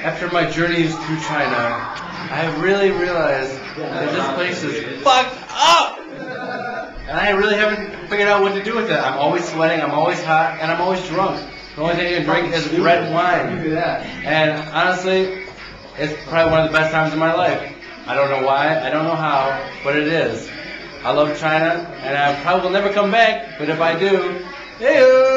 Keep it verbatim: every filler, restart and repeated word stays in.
after my journeys through China, I have really realized that this place is fucked up! And I really haven't figured out what to do with it. I'm always sweating, I'm always hot, and I'm always drunk. The only thing I can drink is red wine. And honestly, it's probably one of the best times of my life. I don't know why, I don't know how, but it is. I love China, and I probably will never come back, but if I do, hey-oo!